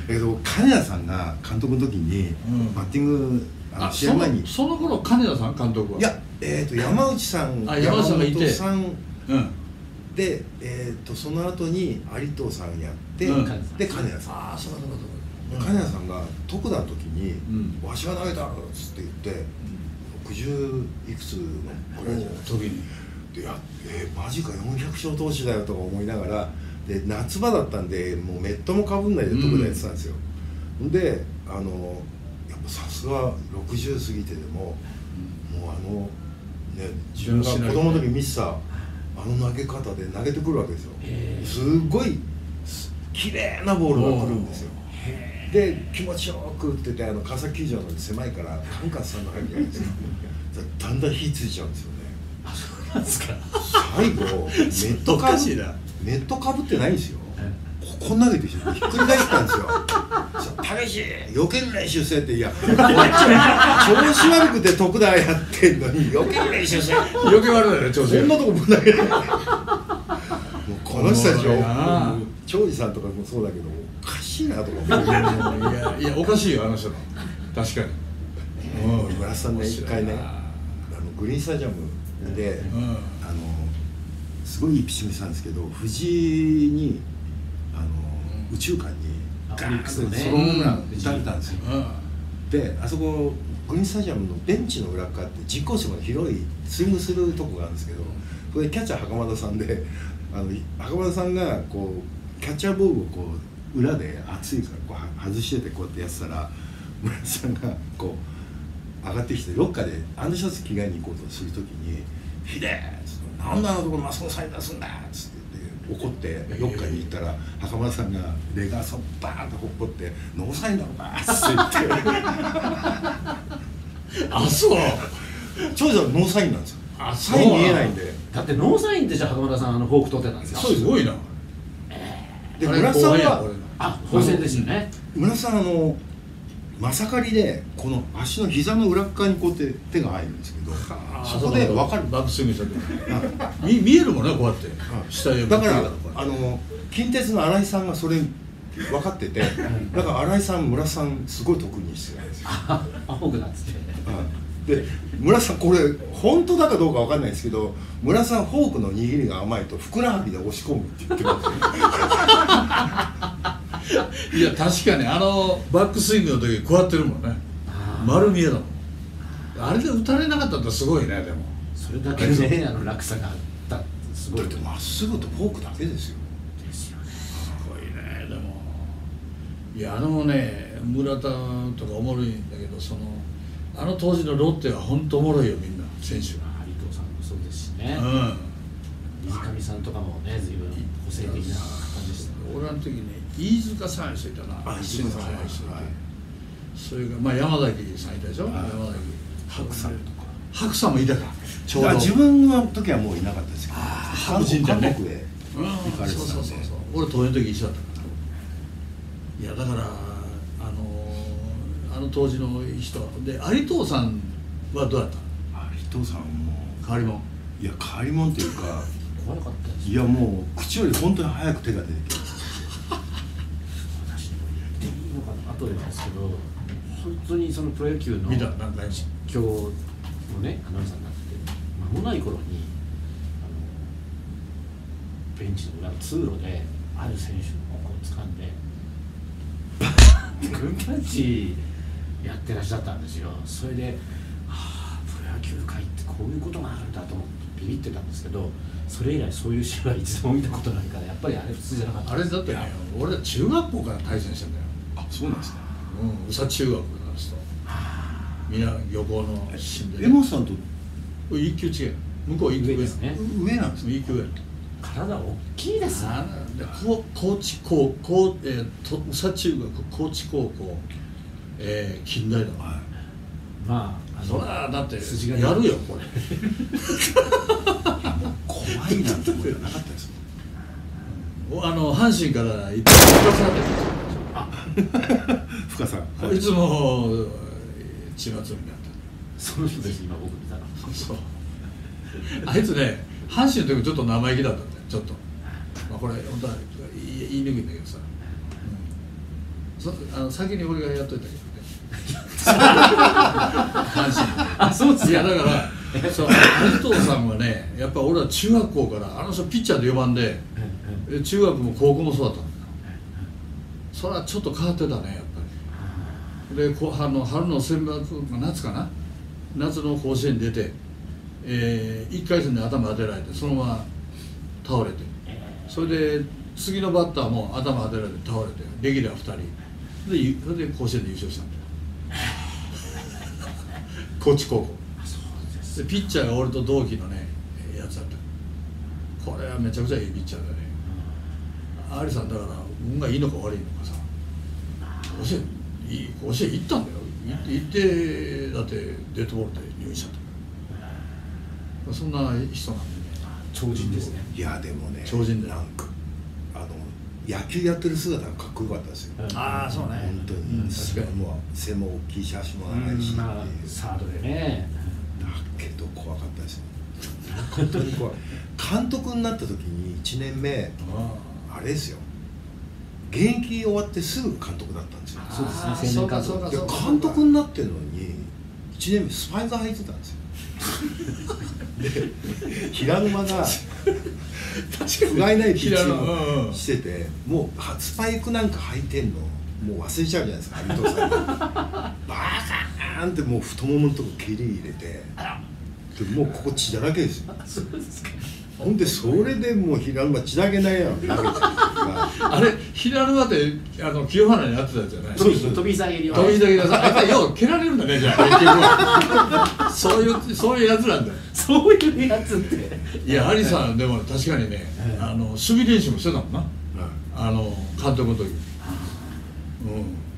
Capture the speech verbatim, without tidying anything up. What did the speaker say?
けど金谷さんが監督の時にバッティング、あの試合前にその頃金田さん監督は、 いや、えー、と山内さんあ山内さんがいて、 山本さんうん、 で、えー、とその後に有藤さんやって、 うん、 で金谷さん、 ああそうだそうだそうだ、 金谷さんが徳田の時にうん 「わしが投げた!」っつって言ってろくじゅういくつのぐらいじゃないですか。 時にでやえー、マジかよんひゃく勝投手だよとか思いながら、で夏場だったんでもうメットもかぶんないで徳田やってたんですよ、うん、であのやっぱさすがろくじゅう過ぎてでも、うん、もうあのね自分が子供の時見てたあの投げ方で投げてくるわけですよ。すごい綺麗なボールが来るんですよ。で気持ちよく打ってて、あの川崎球場の狭いからカンカンさんの入るじゃないですかだんだん火ついちゃうんですよね。 あ、そうなんですか。 最後ネットかぶネットかぶってないんですよ。ここ投げてひっくり返ったんですよ。「たけし避ける練習せ」って、いや調子悪くて徳田やってんのに避ける練習せ避け悪いだよね、調子そんなとこぶん投げないもうこの人たちを長司さんとかもそうだけどおかしいなと思って。いやいやおかしいよあの人の、確かに。 村田さんね一回ねあのグリーンスタジアムで、うん、あのすごいいいピッチングしたんですけど、藤井にあの、うん、宇宙間にガーッとソロホームラン打たれたんですよ、うん、であそこグリーンスタジアムのベンチの裏側って実行手の広いスイングするとこがあるんですけど、それでキャッチャー袴田さんで、あの袴田さんがこうキャッチャーボールをこう裏で熱いからこう外しててこうやってやってたら、村田さんがこう上がってきてロッカーでアンダーシャツ着替えに行こうとするときに「ひでえ!」っつって「なんであのところマスコンサイン出すんだ!」っつって言って怒ってロッカーに行ったら袴田さんがレガーソンバーンとほっぽって「ノーサインだろうか!」っつって言ってあ、そう長司はノーサインなんですよ。 あ、 サイン見えないんで。 だってノーサインってじゃあ袴田さんあのフォーク取ってたんですか。 すごいな。 で村田さんはあ、本戦ですよね。 村田さんあのまさかりでこの足の膝の裏側にこうやって手が入るんですけど、そこで分かる。 バックスイングした時に見えるもんね、こうやって下へ。 だからあの近鉄の新井さんがそれ分かってて、だから新井さん村田さんすごい得意にしてるんですよ。 あ、フォークだっつって。 で村さんこれ本当だかどうかわかんないですけど、村さんフォークの握りが甘いとふくらはぎで押し込むって言ってますいや確かにあのバックスイングの時こうやってるもんね。丸見えだもん。あれで打たれなかったってすごいね。でもそれだけね、あの落差があったってすごい。 だってまっすぐとフォークだけですよ。 ですよね。 すごいね。でもいやあのね村田とかおもろいんだけど、そのあの当時のロッテは本当おもろいよ、みんな選手が。 有藤さんもそうですしね、 うん、 水上さんとかもね、随分個性的な感じでした。 俺の時ね、飯塚さんいう人いたな。 あ、飯塚さん、はい、 それがまあ山崎さんいたでしょ、山崎白さんとか白さんもいたか。 ちょうど自分の時はもういなかったですけど、 白神社ね、 韓国へ行かれてたんで、 そうそうそうそう、俺東映の時一緒だったから。いやだからあのあの当時の人で、有藤さんはどうやった？ 有藤さんも変わりもん。 いや変わりもんっていうか怖かったです。 いやもう口より本当に早く手が出てきます。 私も言っていいのかな、後でですけど、本当にそのプロ野球の見た何回も実況のねアナウンサーになって間もない頃に、あのベンチの裏の通路である選手のこう掴んでグーキャッチやってらっしゃったんですよ。それで、はあ、プロ野球界ってこういうことがあるんだと思ってビビってたんですけど、それ以来そういう試合は一度も見たことないから、やっぱりあれ普通じゃなかった。 あれだってね、俺は中学校から対戦したんだよ。 あ、そうなんですね。 うん、宇佐中学の人、みんな漁港の出身で、ね、 江本さんと一級違い、向こう一級上ですね。 上なんですね。 一級上。 体大きいですね。 で高高知高高、えー、と宇佐中学高知高校、えー、近代だわ。 まあ、あそりゃだって筋がやるよこれ。 怖いなんてことはなかったですもん。 あの阪神から行って深さん、 深さんいつも血祭りになった。 その人です今僕見たら。 そうあいつね、阪神の時ちょっと生意気だったんだよ、ちょっと。まあこれ本当は言いにくいんだけどさ、うん、 そあの先に俺がやっといたけどね阪神あ、そうですか。 いやだからそう有藤さんはねやっぱ俺は中学校からあの人ピッチャーでよばんで中学も高校もそうだったんだよ。それはちょっと変わってたねやっぱり。でこあの春の選抜夏かな夏の甲子園出て、えー、いっかい戦で頭当てられてそのまま倒れてそれで次のバッターも頭当てられて倒れてレギュラーふたりでそれで甲子園で優勝したんだよ高知高校でピッチャーが俺と同期のねやつだったこれはめちゃくちゃいいピッチャーだね有さんだから運がいいのか悪いのかさ甲子園いい甲子園行ったんだよ行ってだってデッドボールで入院しちゃったそんな人なんでね超人ですね。 いやでもね超人だよなんかあの野球やってる姿がかっこよかったですよ、 ああそうね本当に、 うん、確かにもう背も大きいし足も長いし、 まあサードでね。 だけど怖かったですよ本当に怖い監督になった時にいちねんめあれですよ現役終わってすぐ監督だったんですよそうですね。 あー青年監督。 そうかそうかいや監督になってるのにいちねんめスパイザー履いてたんですよで平沼が不甲斐ないピッチングをしててもうスパイクなんか履いてんのもう忘れちゃうじゃないですか有藤さんがバーンってもう太もものとこ蹴り入れてでもうここ血だらけですよそうですか。 ほんでそれでもう平沼血だけないやん投げてるあれ平沼ってあの清原にやってたやつじゃないそうです飛び下げりは。 飛び下げがさあいつよう蹴られるんだねじゃあ結局はそういうそういうやつなんだよそういうやつって。 いや有さんでも確かにねあの守備練習もしてたもんなあの監督の時うん